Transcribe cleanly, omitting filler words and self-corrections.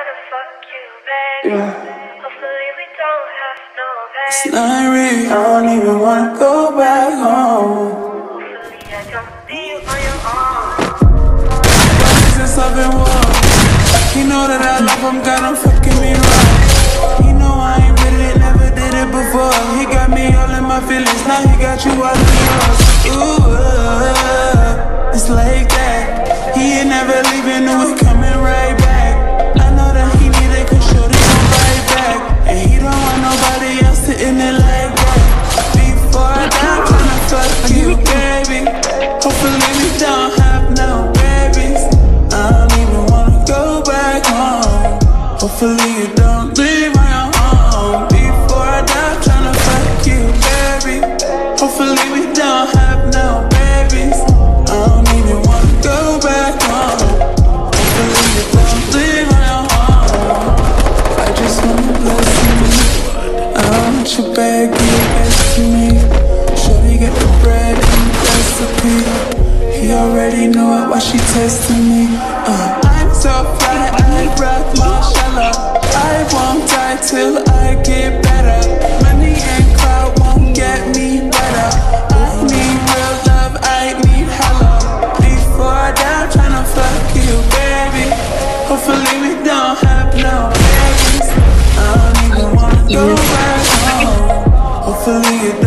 It's not real, I don't even wanna go back home. Since I've been warm, he know that I love him, got him fucking me wrong. He know I ain't with it, never did it before. He got me all in my feelings, now he got you all in yours. Ooh, it's like that. He ain't never leaving, knew it coming right back. I know that he need it, cause shorty gon' right back. And he don't want nobody else sitting there like that. Before I die, I'm tryna fuck you, baby. Hopefully we don't have no babies. I don't even wanna go back home. Hopefully you don't leave my home. Before I die, I'm tryna fuck you, baby. Hopefully we don't have no babies. I don't even wanna go back home. Hopefully you don't leave my home. I just wanna bless you. I want you back, you best to me. Shorty got the bread and the recipe. He already know it while she testing me. I'm so fly, I rock Marshalla. I won't die till I get better. Money and clout won't get me better. I need real love, I need hello. Before I die, I'm tryna fuck you, baby. Hopefully we don't have no babies. I don't even wanna go back home. Hopefully you don't